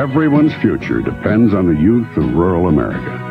Everyone's future depends on the youth of rural America.